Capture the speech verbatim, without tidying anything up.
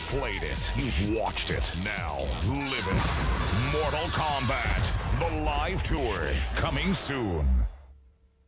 played it. You've watched it. Now, live it. Mortal Kombat, the live tour, coming soon.